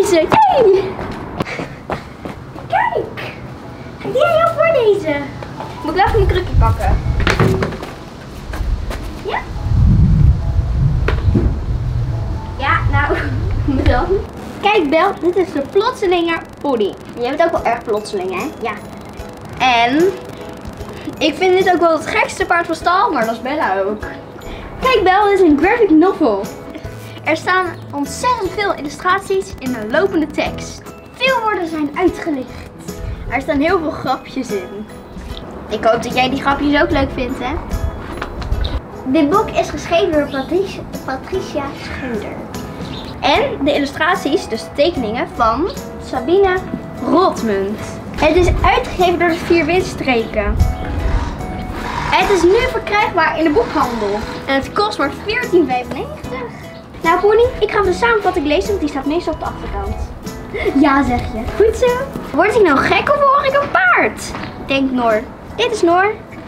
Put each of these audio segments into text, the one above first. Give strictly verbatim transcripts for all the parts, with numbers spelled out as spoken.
voorlezen. Yay! Kijk! Die ga jou voorlezen. Moet ik wel even een krukje pakken? Ja? Ja, nou, dan. Kijk Bel, dit is de plotselinge pony. Jij bent ook wel erg plotseling, hè? Ja. En ik vind dit ook wel het gekste paard van stal, maar dat is Bella ook. Kijk Bel, dit is een graphic novel. Er staan ontzettend veel illustraties in een lopende tekst. Veel woorden zijn uitgelicht. Er staan heel veel grapjes in. Ik hoop dat jij die grapjes ook leuk vindt, hè? Dit boek is geschreven door Patricia, Patricia Schender. En de illustraties, dus de tekeningen, van Sabine Rotmunt. Het is uitgegeven door de Vier Windstreken. Het is nu verkrijgbaar in de boekhandel. En het kost maar veertien vijfennegentig. Nou Pony, ik ga even de samenvatting lezen, want die staat meestal op de achterkant. Ja, zeg je. Goed zo. Word ik nou gek of hoor ik een paard? Denkt Noor. Dit is Noor.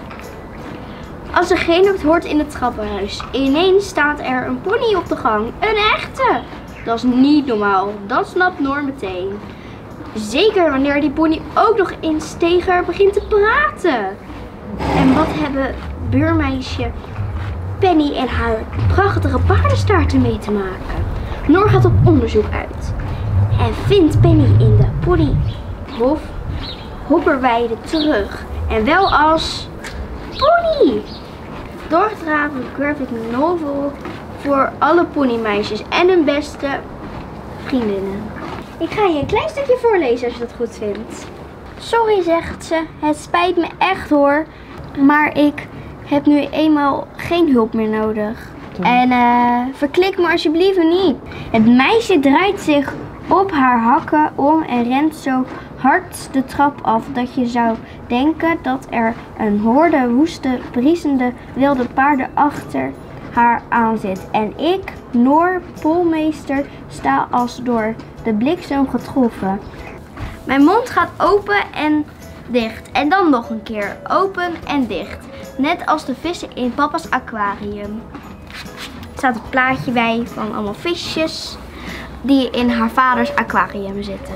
Als er geen lucht hoort in het trappenhuis. Ineens staat er een pony op de gang. Een echte. Dat is niet normaal. Dat snapt Noor meteen. Zeker wanneer die pony ook nog eens tegen haar begint te praten. En wat hebben buurmeisje Penny en haar prachtige paardenstaarten mee te maken? Noor gaat op onderzoek uit. En vindt Penny in de ponyhof Hopperweide terug. En wel als pony. Doorgedragen graphic novel voor alle ponymeisjes en hun beste vriendinnen. Ik ga je een klein stukje voorlezen als je dat goed vindt. Sorry, zegt ze. Het spijt me echt hoor. Maar ik heb nu eenmaal geen hulp meer nodig. En uh, verklik me alsjeblieft niet. Het meisje draait zich op haar hakken om en rent zo hard de trap af dat je zou denken dat er een horde woeste, briesende wilde paarden achter haar aan zit. En ik, Noor Polmeester, sta als door de bliksem getroffen. Mijn mond gaat open en dicht en dan nog een keer open en dicht. Net als de vissen in papa's aquarium. Er staat een plaatje bij van allemaal visjes die in haar vaders aquarium zitten.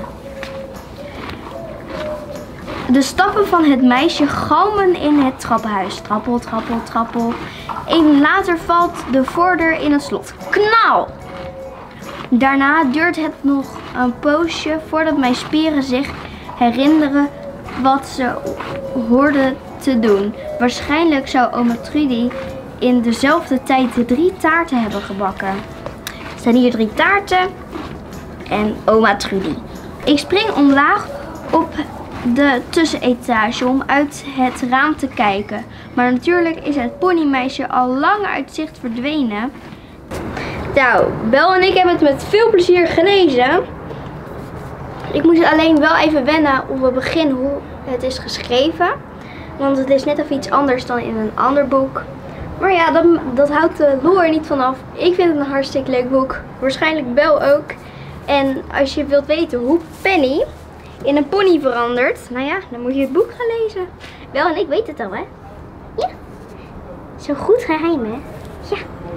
De stappen van het meisje galmen in het trappenhuis. Trappel, trappel, trappel. Even later valt de voordeur in het slot. Knal! Daarna duurt het nog een poosje voordat mijn spieren zich herinneren wat ze hoorden te doen. Waarschijnlijk zou oma Trudy in dezelfde tijd de drie taarten hebben gebakken. Er staan hier drie taarten en oma Trudy. Ik spring omlaag op de tussenetage om uit het raam te kijken. Maar natuurlijk is het ponymeisje al lang uit zicht verdwenen. Nou, Bel en ik hebben het met veel plezier gelezen. Ik moest alleen wel even wennen op het begin hoe het is geschreven. Want het is net even iets anders dan in een ander boek. Maar ja, dat, dat houdt de lore niet vanaf. Ik vind het een hartstikke leuk boek. Waarschijnlijk Bel ook. En als je wilt weten hoe Penny in een pony verandert, nou ja, dan moet je het boek gaan lezen. Bel en ik weten het al, hè? Ja. Zo goed geheim, hè? Ja.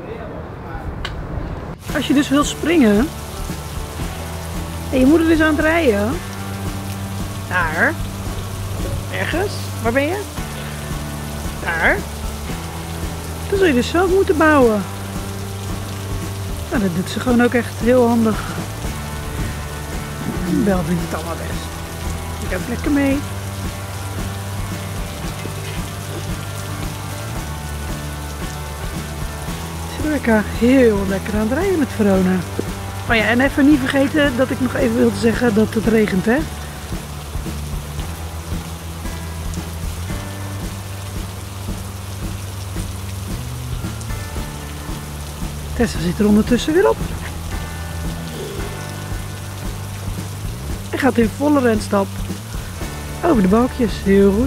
Als je dus wil springen en je moeder is aan het rijden. Daar. Ergens. Waar ben je? Daar. Dan zul je dus zelf moeten bouwen. Nou, dat doet ze gewoon ook echt heel handig. Bel vindt het allemaal best. Ik heb lekker mee. Lekker, heel lekker aan het rijden met Verona. Oh ja, en even niet vergeten dat ik nog even wilde zeggen dat het regent, hè. Tessa zit er ondertussen weer op. En gaat in volle renstap over de balkjes. Heel goed.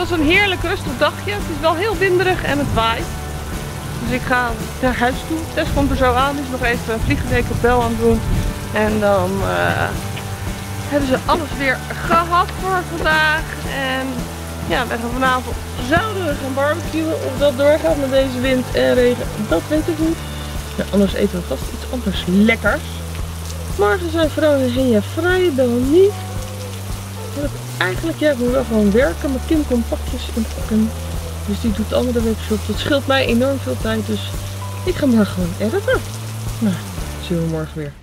was een heerlijk rustig dagje. Het is wel heel winderig en het waait. Dus ik ga naar huis toe. Tess komt er zo aan. Die is nog even een vliegdekapel aan het doen. En dan uh, hebben ze alles weer gehad voor vandaag. En ja, we gaan vanavond zouden we gaan barbecuen. Of dat doorgaat met deze wind en regen, dat weet ik niet. Nou, anders eten we vast iets anders lekkers. Morgen zijn vrouw en Henja vrij, dan niet. Eigenlijk, ja, ik moet wel gewoon werken. Maar Kim komt pakjes inpakken. Dus die doet andere webshop. Dat scheelt mij enorm veel tijd. Dus ik ga morgen gewoon editen. Nou, zien we morgen weer.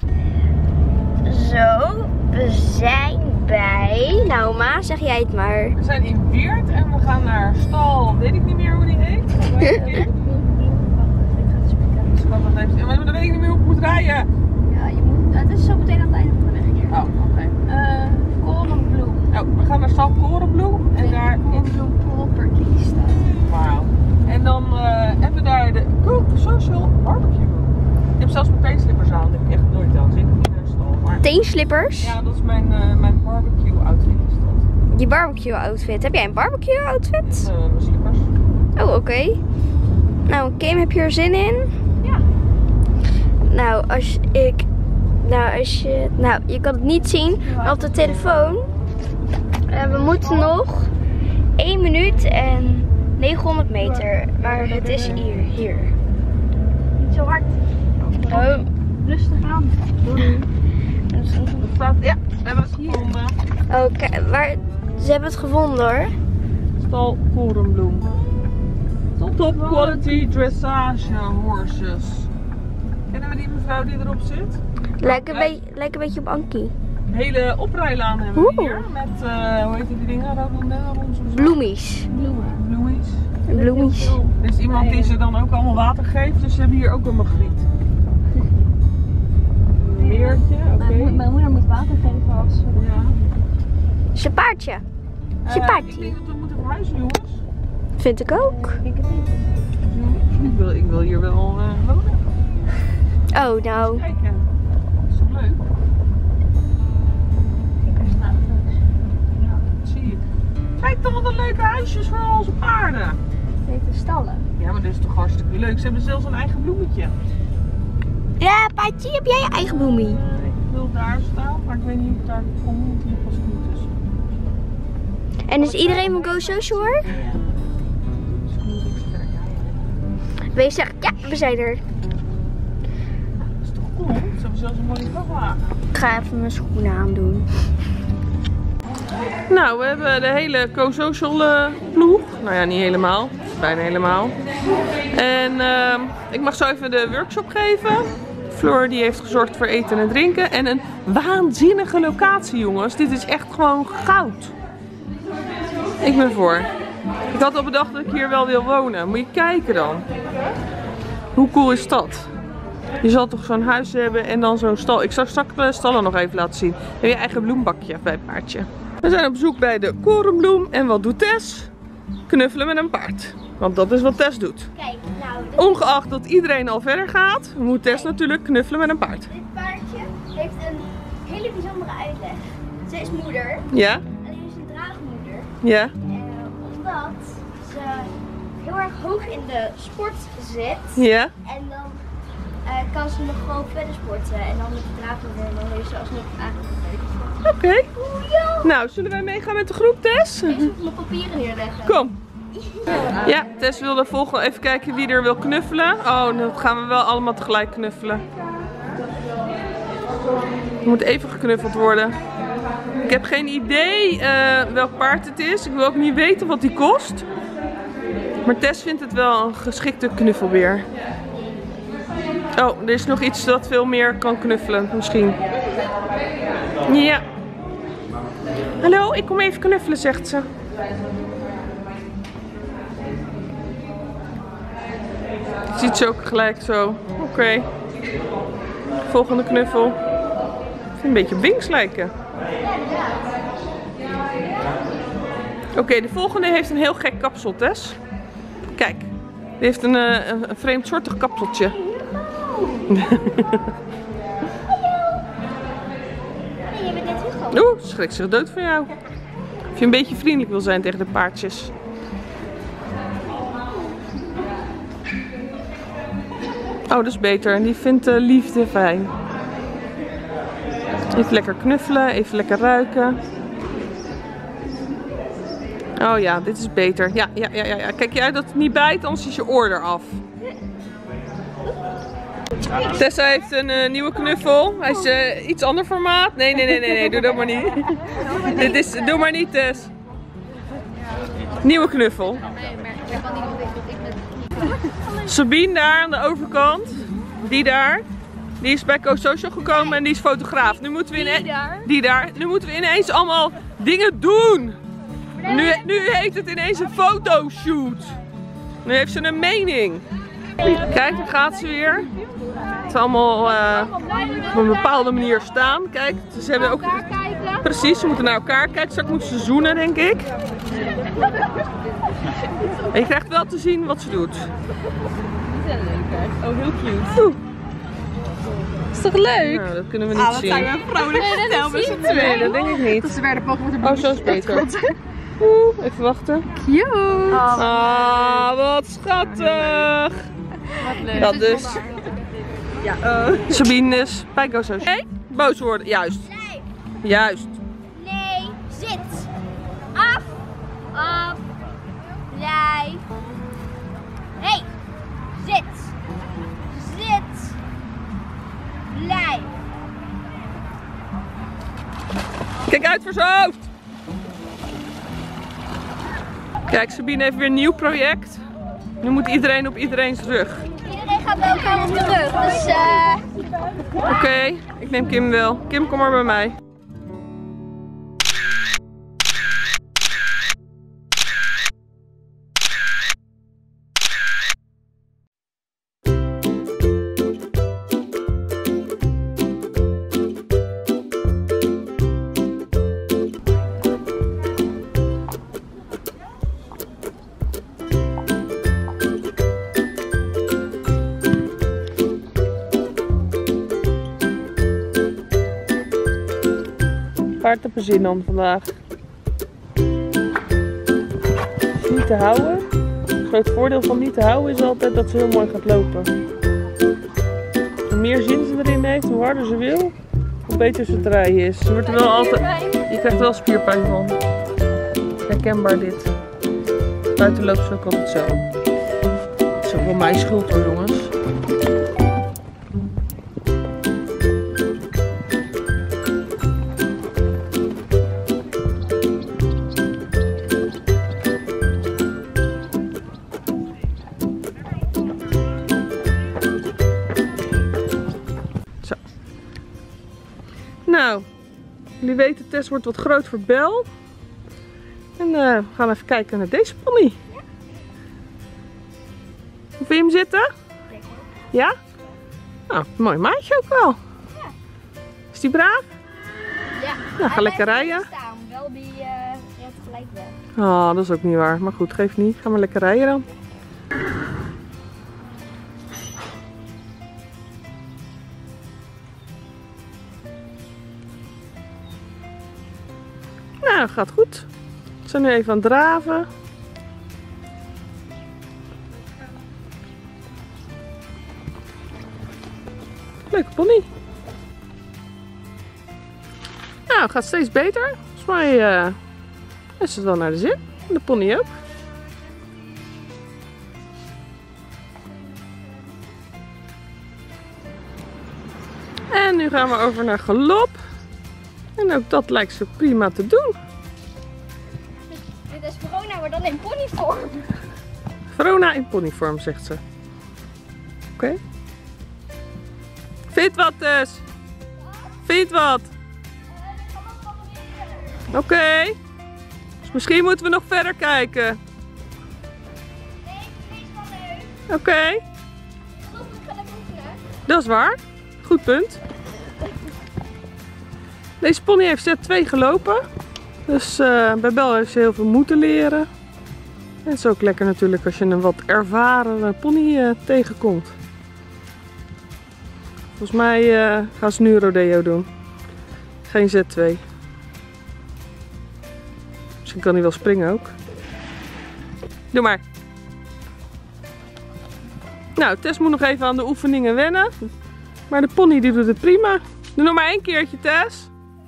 Zo, we zijn bij... Nou ma, zeg jij het maar. We zijn in Weert en we gaan naar stal, weet ik niet meer hoe die heet. Maar dan weet ik niet meer hoe ik moet rijden. Ja, je moet, het is zo meteen aan het einde van de weg hier. Oh, oké. Okay. Uh, Korenbloem. Oh, we gaan naar stal Korenbloem en daar in Korenbloem property staan. Wauw. En dan uh, hebben we daar de Cook Social Barbecue. Ik heb zelfs mijn teenslippers aan, dat heb ik echt nooit aan. Zit niet in een stal. Maar... Teenslippers? Ja, dat is mijn, uh, mijn barbecue outfit. Is dat. Je barbecue outfit. Heb jij een barbecue outfit? Uh, mijn slippers. Oh, oké. Okay. Nou, Kim, heb je er zin in? Ja. Nou, als ik... Nou, als je... Nou, je kan het niet zien op de telefoon. Uh, we moeten nog één minuut en negenhonderd meter. Maar het is hier. Hier. Niet zo hard. Oh. Rustig aan. Ja, we hebben het gevonden. Oké, okay, waar... Ze hebben het gevonden hoor. Stal Korenbloem. Top quality dressage horses. Kennen we die mevrouw die erop zit? Lijkt een, beetje, lijkt een beetje op Ankie. Een hele oprijlaan hebben we hier. Met, uh, hoe heet die dingen? Rhododendrons? Bloemies. Bloemies. Bloemies. Er is iemand die ze dan ook allemaal water geeft, dus ze hebben hier ook een magriet. Een meertje, oké. Okay. Mijn, mijn moeder moet water geven als ze... Ja. Zijn paardje. Zijn Uh, paardje. ik denk dat we moeten verhuizen, jongens. Vind ik ook. Ik het niet. Ik wil, ik wil hier wel uh, wonen. Oh, nou. Kijken. Dat is toch leuk? Ja, dat zie ik. Kijk toch wat een leuke huisjes voor onze paarden. Het heet de stallen. Ja, maar dit is toch hartstikke leuk. Ze hebben zelfs een eigen bloemetje. Ja, paardje, heb jij je eigen bloemie? Uh, ik wil daar staan, maar ik weet niet of ik daar kom, want hier past niet tussen. En is iedereen van Go Social hoor? Wees zeggen, ja, we zijn er. Dat is toch cool? Ze hebben zelfs een mooie vrachtwagen. Ik ga even mijn schoenen aandoen. Nou, we hebben de hele Go Social uh, ploeg. Nou ja, niet helemaal. Bijna helemaal. En uh, ik mag zo even de workshop geven. Floor die heeft gezorgd voor eten en drinken. En een waanzinnige locatie, jongens. Dit is echt gewoon goud. Ik ben voor. Ik had al bedacht dat ik hier wel wil wonen. Moet je kijken dan. Hoe cool is dat? Je zal toch zo'n huis hebben en dan zo'n stal. Ik zal straks de stallen nog even laten zien. En je eigen bloembakje bij het paardje. We zijn op bezoek bij de Korenbloem. En wat doet Tess? Knuffelen met een paard. Want dat is wat Tess doet. Kijk, nou. Dit... Ongeacht dat iedereen al verder gaat, moet Tess natuurlijk knuffelen met een paard. Dit paardje heeft een hele bijzondere uitleg. Ze is moeder. Ja? Alleen is een draagmoeder. Ja? Uh, omdat ze heel erg hoog in de sport zit. Ja? En dan uh, kan ze nog gewoon verder sporten. En dan met de draagmoeder en dan heeft ze alsnog eigenlijk een leuke sport. Oké. Okay. Oeh, ja. Nou, zullen wij meegaan met de groep, Tess? Ik moet mijn papieren neerleggen. Kom. Ja, Tess wilde volgende even kijken wie er wil knuffelen. Oh, dan gaan we wel allemaal tegelijk knuffelen. Er moet even geknuffeld worden. Ik heb geen idee uh, welk paard het is. Ik wil ook niet weten wat die kost. Maar Tess vindt het wel een geschikte knuffelbeer. Oh, er is nog iets dat veel meer kan knuffelen, misschien. Ja. Hallo, ik kom even knuffelen, zegt ze. Ziet ze ook gelijk zo. Oké. Okay. Volgende knuffel. Ik vind een beetje op Winx lijken. Oké, okay, de volgende heeft een heel gek kapsel, Tess. Kijk, die heeft een, uh, een, een vreemdsoortig kapseltje. Oeh, schrik zich dood van jou. Of je een beetje vriendelijk wil zijn tegen de paardjes. Oh, dat is beter. En die vindt uh, liefde fijn. Even lekker knuffelen, even lekker ruiken. Oh ja, dit is beter. Ja, ja, ja, ja. Kijk je uit dat het niet bijt, anders is je oor eraf. Tessa heeft een uh, nieuwe knuffel. Hij is uh, iets ander formaat. Nee, nee, nee, nee, nee, doe dat maar niet. Dit is, doe maar niet, Tess. Nieuwe knuffel. Sabine daar aan de overkant. Die daar. Die is bij Co-Social gekomen en die is fotograaf. Nu moeten we in die daar. Die daar. Nu moeten we ineens allemaal dingen doen. Nu, nu heeft het ineens een fotoshoot. Nu heeft ze een mening. Kijk, daar gaat ze weer. Het is allemaal uh, op een bepaalde manier staan. Kijk, ze hebben ook... Precies, ze moeten naar elkaar kijken. Straks moeten ze zoenen, denk ik. En je krijgt wel te zien wat ze doet. Oh, heel cute. Oeh. Is toch leuk? Nou, dat kunnen we niet ah, zien. Dat zijn we vrouwelijk gestel met z'n tweeën. Nee, dat denk ik niet. Dat ze werden pakken met de Oh, zo is beter. Oeh, even wachten. Cute. Ah, wat schattig. Wat leuk. Dat dus. Ja. Uh. Sabine is bij Co-Social. Nee, boos worden. Juist. Nee. Juist. Nee. Zit. Af. Af. Blijf. Hey. Zit. Zit. Blijf. Kijk uit voor zijn hoofd. Kijk, Sabine heeft weer een nieuw project. Nu moet iedereen op iedereen's rug. Iedereen gaat bij elkaar op de rug. Dus eh... Oké, okay, ik neem Kim wel. Kim, kom maar bij mij. Paard heb er zin aan vandaag. Niet te houden. Het groot voordeel van niet te houden is altijd dat ze heel mooi gaat lopen. Hoe meer zin ze erin heeft, hoe harder ze wil, hoe beter ze te rijden is. Ze wordt er wel altijd... Je krijgt er wel spierpijn van. Herkenbaar dit. Buiten loopt ze ook altijd zo. Het is ook wel mijn schuld hoor, jongens. Nou, jullie weten, Tess wordt wat groot voor Bel. En uh, we gaan even kijken naar deze pony. Ja. Hoe vind je hem zitten? Lekker. Ja? Nou, mooi maatje ook wel. Ja. Is die braaf? Ja. Nou, ga lekker rijden. Staan. Wel die uh, redt gelijk weg. Oh, dat is ook niet waar. Maar goed, geeft niet. Ga maar lekker rijden dan. Nou, gaat goed. We zijn nu even aan het draven. Leuke pony. Nou, het gaat steeds beter. Volgens mij uh, is het wel naar de zin. De pony ook. En nu gaan we over naar galop. En ook dat lijkt zo prima te doen. Dit is Verona, maar dan in ponyvorm. Verona in ponyvorm, zegt ze. Oké. Okay. Vind je het wat, Tess? Vind je het wat? Oké. Okay. Dus misschien moeten we nog verder kijken. Oké. Okay. Dat is waar. Goed punt. Deze pony heeft Z twee gelopen. Dus uh, bij Bel heeft ze heel veel moeten leren. En het is ook lekker natuurlijk als je een wat ervaren pony uh, tegenkomt. Volgens mij uh, gaan ze nu rodeo doen. Geen Z twee. Misschien kan hij wel springen ook. Doe maar. Nou, Tess moet nog even aan de oefeningen wennen. Maar de pony die doet het prima. Doe nog maar één keertje, Tess.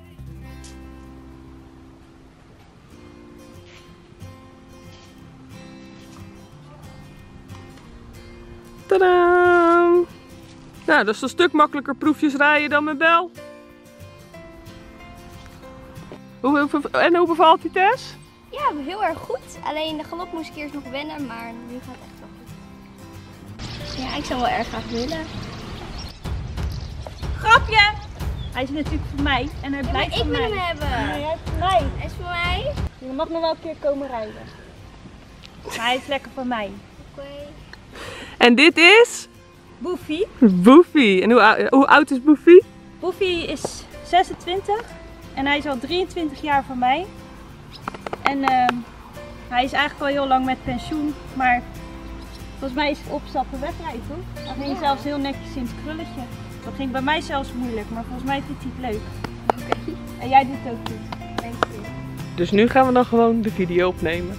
Tadaa! Nou, dat is een stuk makkelijker proefjes rijden dan met Bel. Hoe, hoe, en hoe bevalt die, Tess? Ja, heel erg goed. Alleen de galop moest ik eerst nog wennen, maar nu gaat het echt wel goed. Ja, ik zou wel erg graag willen. Grapje! Hij is natuurlijk voor mij en hij Ja, maar blijft ik voor wil mij. hem hebben. Nee, hij is voor mij. Hij is voor mij. Je mag nog wel een keer komen rijden. Maar hij is lekker voor mij. Oké. En dit is? Boefie. Boefie. En hoe, ou- hoe oud is Boefie? Boefie is zesentwintig en hij is al drieëntwintig jaar voor mij. En uh, hij is eigenlijk al heel lang met pensioen, maar volgens mij is het opstappen wegrijden, toch? Hij ging Ja. zelfs heel netjes in het krulletje. Dat ging bij mij zelfs moeilijk, maar volgens mij vindt hij het leuk. Oké. En jij doet het ook goed. Dank je. Dus nu gaan we dan gewoon de video opnemen.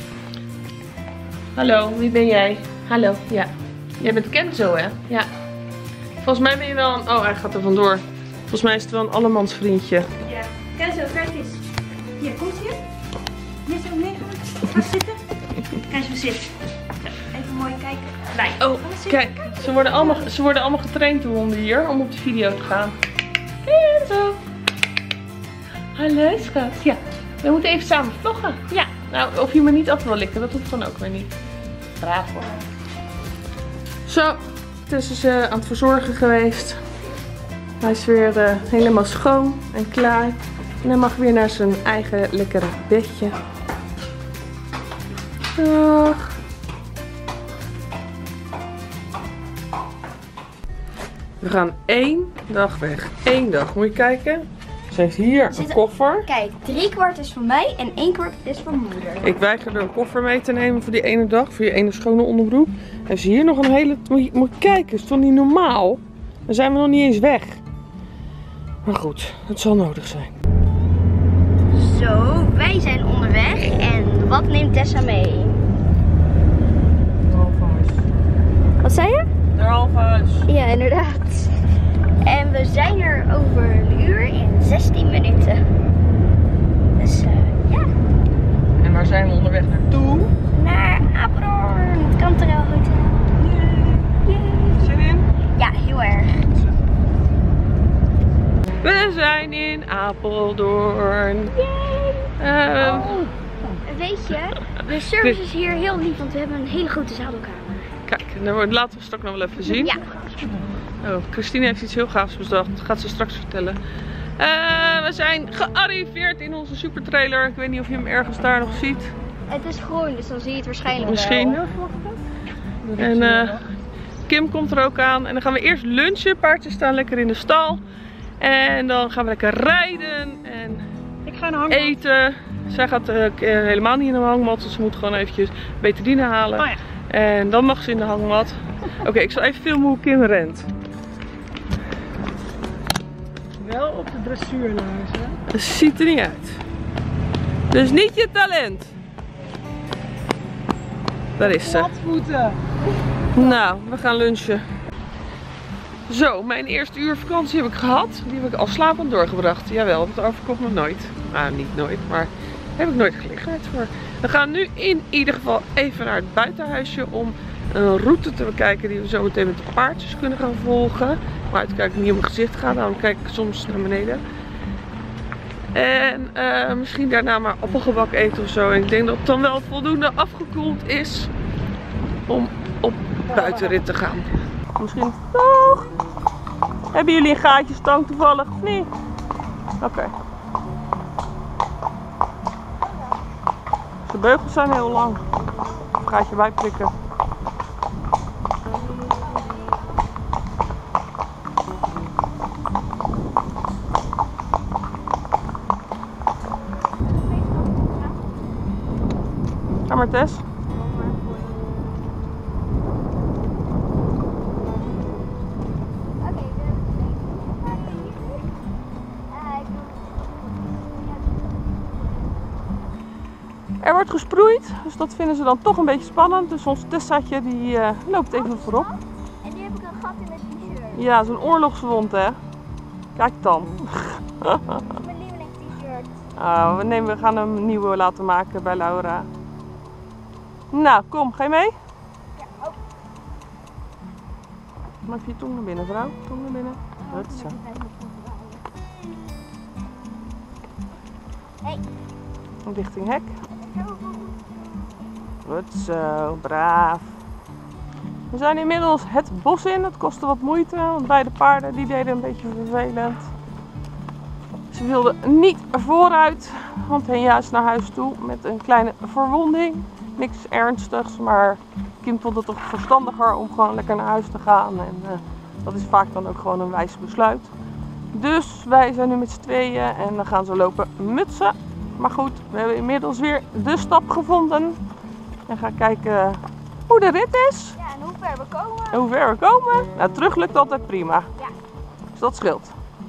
Hallo, wie ben jij? Hallo, ja. Jij bent Kenzo, hè? Ja. Volgens mij ben je wel een... Oh, hij gaat er vandoor. Volgens mij is het wel een allemans vriendje. Ja. Kijk zo, kijk eens. Hier, komt hier. Hier zo liggen. Ga zitten. Kijk zo zitten. Even mooi kijken. Nee. Oh, kijk. Ze worden allemaal, ze worden allemaal getraind, de honden hier, om op de video te gaan. Kenzo. Hallo, schat. Ja. We moeten even samen vloggen. Ja. Nou, of je me niet af wil likken, dat hoeft dan ook weer niet. Braaf hoor. Zo, Tess is uh, aan het verzorgen geweest. Hij is weer uh, helemaal schoon en klaar. En hij mag weer naar zijn eigen lekkere bedje. Dag. We gaan één dag weg. Eén dag. Moet je kijken. Ze heeft hier een koffer. Kijk, drie kwart is voor mij en één kwart is voor moeder. Ik weiger er een koffer mee te nemen voor die ene dag. Voor je ene schone onderbroek. En ze hier nog een hele... Moet je, moet je kijken, is toch niet normaal? Dan zijn we nog niet eens weg. Maar goed, het zal nodig zijn. Zo, wij zijn onderweg. En wat neemt Tessa mee? Wat zei je? Derhalve huis. Ja, inderdaad. En we zijn er over een uur in zestien minuten. Dus uh, ja, En waar zijn we onderweg naartoe? naar Apeldoorn, het Cantarell Hotel. Yay. Zin in? Ja, heel erg. We zijn in Apeldoorn. Ehm, Oh, weet je, de service is hier heel lief, want we hebben een hele grote zadelkamer. Kijk, dat laten we straks nog wel even zien. Ja. Oh, Christine heeft iets heel gaafs bedacht. Dat gaat ze straks vertellen. Uh, we zijn gearriveerd in onze supertrailer. Ik weet niet of je hem ergens daar nog ziet. Het is groen, dus dan zie je het waarschijnlijk Misschien. wel. En uh, Kim komt er ook aan. En dan gaan we eerst lunchen. Paardjes staan lekker in de stal. En dan gaan we lekker rijden. En Ik ga naar hangmat. eten. Zij gaat uh, helemaal niet in de hangmat. Dus ze moet gewoon eventjes betadine halen. Oh ja. En dan mag ze in de hangmat. Oké, okay, ik zal even filmen hoe Kim rent. Wel op de dressuurlaars, hè? Dat ziet er niet uit. Dus niet je talent. Daar is ze. Platvoeten. Nou, we gaan lunchen. Zo, mijn eerste uur vakantie heb ik gehad. Die heb ik al slapend doorgebracht. Jawel, dat overkomt me nooit. Nou, niet nooit, maar daar heb ik nooit gelegenheid voor. We gaan nu in ieder geval even naar het buitenhuisje om een route te bekijken die we zo meteen met de paardjes kunnen gaan volgen. Maar uitkijken niet op mijn gezicht gaan, daarom kijk ik soms naar beneden. En uh, misschien daarna maar appelgebak eten of zo. En ik denk dat het dan wel voldoende afgekoeld is om op buitenrit te gaan. Misschien. Dag! Hebben jullie een gaatjestang toevallig of niet? Oké. Okay. De beugels zijn heel lang. Gaatje bijprikken. Ga maar, Tess. Er wordt gesproeid, dus dat vinden ze dan toch een beetje spannend. Dus ons Tessaatje die uh, loopt even voorop. Ja, zo'n oorlogswond, hè? Kijk dan. Mijn lieveling t-shirt. Oh, we, nemen, we gaan hem een nieuwe laten maken bij Laura. Nou, kom, ga je mee? Ja, oh. Maak je tong naar binnen, vrouw. Tong naar binnen. Goed zo. Hey. Richting hek. Goed zo, braaf. We zijn inmiddels het bos in. Het kostte wat moeite, want beide paarden die deden een beetje vervelend. Ze wilden niet vooruit, want Henja is naar huis toe met een kleine verwonding. Niks ernstigs, maar Kim vond het toch verstandiger om gewoon lekker naar huis te gaan. En uh, dat is vaak dan ook gewoon een wijs besluit. Dus wij zijn nu met z'n tweeën en dan gaan ze lopen mutsen. Maar goed, we hebben inmiddels weer de stap gevonden. En gaan kijken hoe de rit is. Ja, en hoe ver we komen. En hoe ver we komen. Nou, terug lukt altijd prima. Ja. Dus dat scheelt.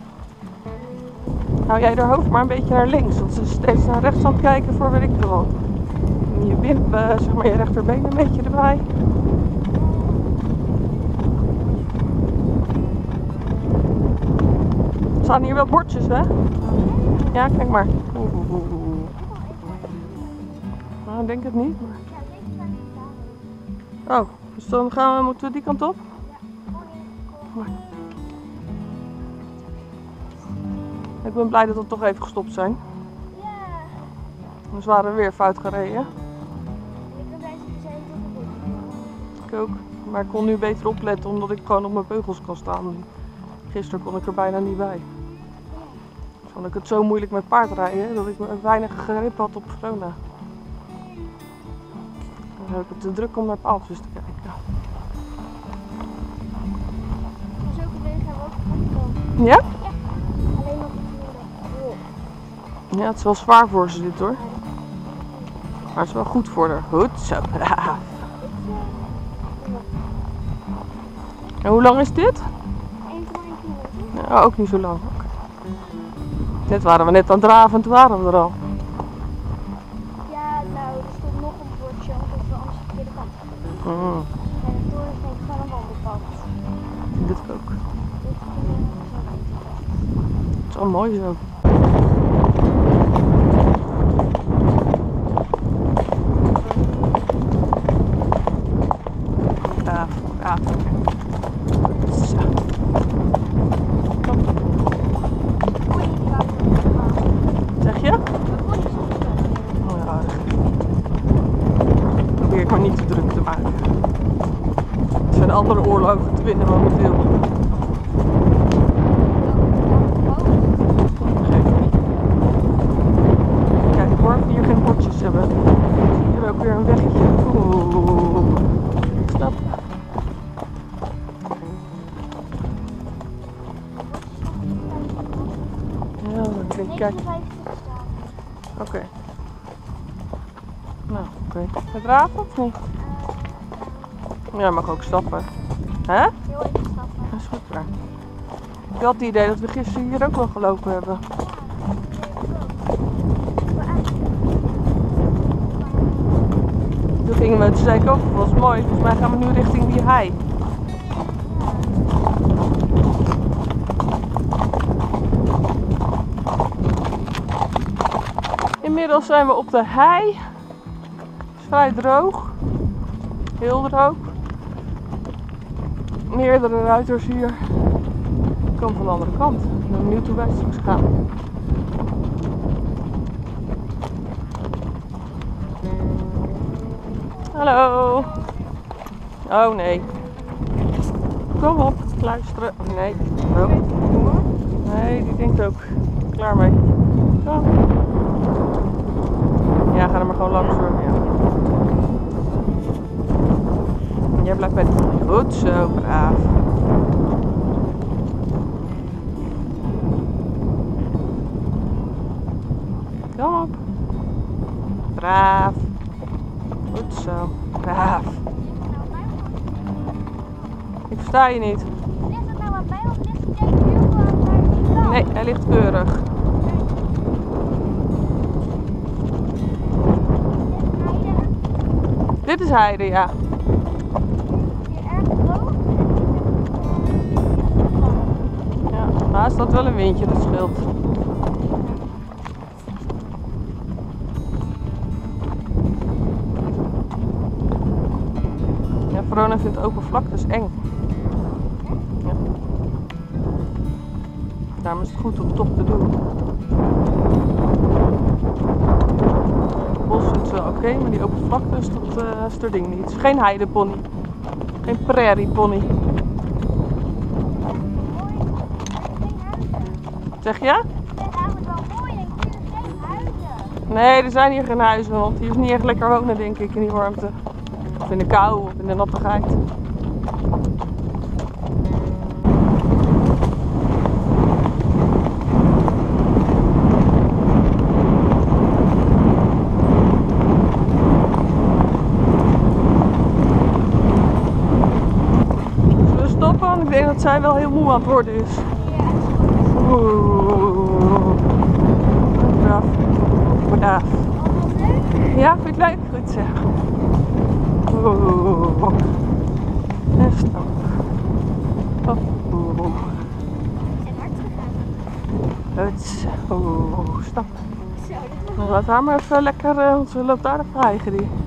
Hou jij haar hoofd maar een beetje naar links, want ze is steeds naar rechts aan het kijken voor weet ik veel. En je wimp, uh, zeg maar je rechterbeen een beetje erbij. Er staan hier wel bordjes, hè? Ja, kijk maar. Oeh, oeh, oeh. Nou, ik denk het niet. Maar... Oh, dus dan gaan we, moeten we die kant op? Maar... Ik ben blij dat we toch even gestopt zijn. Ja. Anders waren we weer fout gereden. Ik ben blij dat je zei dat het Ik ook. Maar ik kon nu beter opletten omdat ik gewoon op mijn beugels kan staan. Gisteren kon ik er bijna niet bij. Vond ik het zo moeilijk met paardrijden dat ik weinig grip had op Verona. Dan heb ik het te druk om naar paaltjes te kijken. Zulke wegen hebben we ook gekomen. Ja? Alleen nog een Ja, het is wel zwaar voor ze dit hoor. Maar het is wel goed voor haar. Goed zo, braaf. En hoe lang is dit? één komma één kilometer. Ja, ook niet zo lang. Okay. Net waren we net aan het draven en toen waren we er al. Ja, nou, er stond nog een bordje, want dat is wel anders de verkeerde kant. Mm, En het door is denk ik gewoon een wandelpad. dit ook. Dit kunnen we zo weten. Het is wel mooi zo. Braaf, braaf. Zo. Kom. Zeg je? Oh ja, probeer ik maar niet te druk te maken. Er zijn andere oorlogen te winnen momenteel. Geef niet. Kijk hoor, of we hier geen bordjes hebben. Hier ook weer een weggetje. Oeh. Stap. Ja, ik denk, kijk. Oké. Okay. Nou, oké. Okay. Het draven of niet? Ja, mag ook stappen. Hè? Heel even stappen. Dat is goed waar. Ik had het idee dat we gisteren hier ook wel gelopen hebben. Toen gingen we, toen zei ik ook, dat was mooi. Volgens mij gaan we nu richting die hei. Inmiddels zijn we op de hei. Het is vrij droog. Heel droog. Meerdere ruiters hier. Ik kom van de andere kant. Ik ben benieuwd hoe wij straks gaan. Hallo. Oh nee. Kom op, luisteren. Nee. Oh. Nee, die denkt ook. Klaar mee. Kom. Ja, ga er maar gewoon langs hoor. Ja. Jij blijft met. Goed zo, braaf. Kom op. Braaf. Goed zo, braaf. Ik versta je niet. Ligt het nou aan mij of ligt het echt heel veel aan die kant? Nee, hij ligt keurig. Dit is heide, ja. Hier erg droog. er staat wel een windje, dat scheelt. Ja, Verona vindt open vlak dus eng. Ja. Daarom is het goed om het toch te doen. Het bos vindt ze wel oké, okay, maar die open vlakte is, dat, uh, is haar ding niet. Het is geen heidepony. Geen prairiepony. Zeg je? Nee, er zijn hier geen huizen, want hier is niet echt lekker wonen, denk ik, in die warmte. Of in de kou, of in de nattigheid. Zullen we stoppen? Want ik denk dat zij wel heel moe aan het worden is. Oeh. Braaf. Braaf. Ja, vind je het leuk? Goed zeg. Oeh. En stap. Oh. Oeh. Goed. Oeh. Stap. Dan laat haar maar even lekker, uh, want ze loopt daar even hijgen die.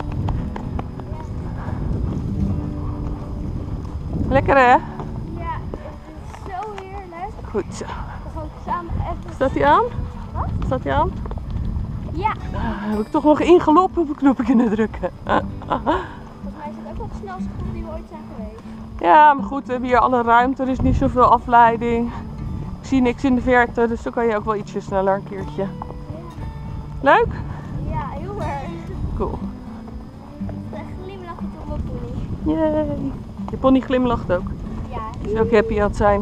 Lekker hè? Ja, het is zo heerlijk. Goed zo. Gewoon samen even. Staat hij aan? Wat? Staat hij aan? Ja. Uh, heb ik toch nog ingelopen op een knopje kunnen drukken. Uh, uh, uh. Volgens mij is het ook wel de snelste school die we ooit zijn geweest. Ja, maar goed, we hebben hier alle ruimte, er is niet zoveel afleiding. Ik zie niks in de verte, dus dan kan je ook wel ietsje sneller een keertje. Leuk? Ja, heel erg. Cool. Echt glimlacht het op mijn pony. Yay. Je pony glimlacht ook. Ja. Die is ook happy aan het zijn.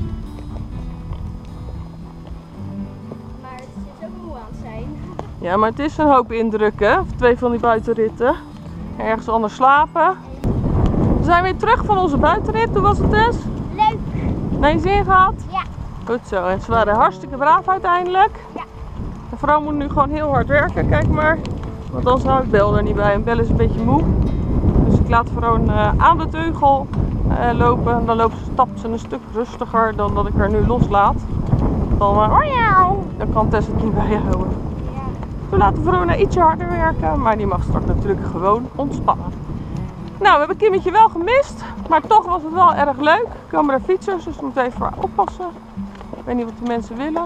Maar het is ook moe aan het zijn. Ja, maar het is een hoop indrukken. Twee van die buitenritten. Ergens anders slapen. We zijn weer terug van onze buitenrit. Hoe was het dus? Leuk. Naar je zin gehad? Ja. Goed zo. En ze waren hartstikke braaf uiteindelijk. Ja. De vrouw moet nu gewoon heel hard werken. Kijk maar. Want anders houdt Bel er niet bij. En Bel is een beetje moe. Dus ik laat gewoon uh, aan de teugel uh, lopen. Dan loopt ze, stapt ze een stuk rustiger dan dat ik haar nu loslaat. Dan, uh, dan kan Tess het niet bijhouden. Ja. We laten Verona ietsje harder werken, maar die mag straks natuurlijk gewoon ontspannen. Nou, we hebben Kimmetje wel gemist, maar toch was het wel erg leuk. Er komen er fietsers, dus we moeten even voor haar oppassen. Ik weet niet wat de mensen willen.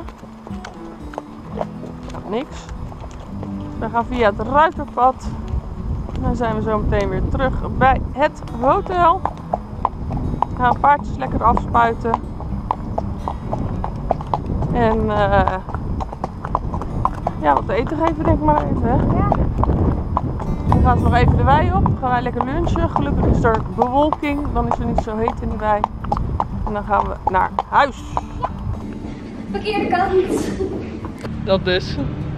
Nou, niks. We gaan via het Ruiterpad. Dan zijn we zo meteen weer terug bij het hotel. We gaan paardjes lekker afspuiten. En uh, ja, wat te eten geven denk ik maar even. Hè? Ja. Dan gaan ze nog even de wei op. Dan gaan wij lekker lunchen. Gelukkig is er bewolking. Dan is het niet zo heet in de wei. En dan gaan we naar huis. Ja. Verkeerde kant. Dat dus.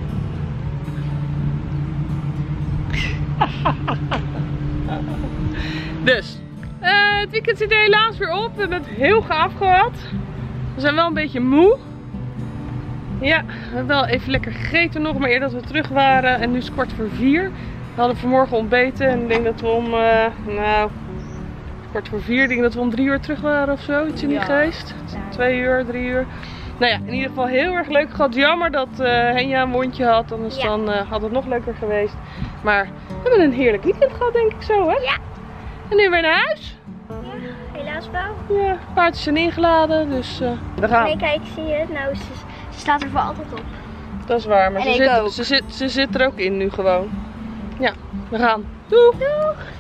Dus, uh, het weekend zit er helaas weer op. We hebben het heel gaaf gehad. We zijn wel een beetje moe. Ja, we hebben wel even lekker gegeten nog, maar eerder dat we terug waren. En nu is het kwart voor vier. We hadden vanmorgen ontbeten en ik denk dat we om, uh, nou, kwart voor vier, ik denk dat we om drie uur terug waren of zo. Iets in die Ja. geest. Twee uur, drie uur. Nou ja, in ieder geval heel erg leuk gehad. Jammer dat uh, Henja een wondje had, anders Ja. dan uh, had het nog leuker geweest. Maar we hebben een heerlijk weekend gehad, denk ik zo, hè? Ja. En nu weer naar huis. Ja, helaas wel. Ja, paardjes zijn ingeladen, dus uh, we gaan. Nee, kijk, zie je het? Nou, ze, ze staat er voor altijd op. Dat is waar, maar En ze ik zit, ook. ze, zit, ze zit er ook in nu gewoon. Ja, we gaan. Doeg! Doeg!